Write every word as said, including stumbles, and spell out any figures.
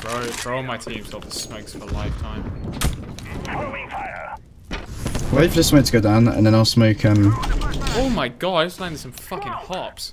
Bro, bro on my team sold the smokes for a lifetime. Wait for the smoke to go down, and then I'll smoke. Um. Oh my god, I just landed some fucking hops.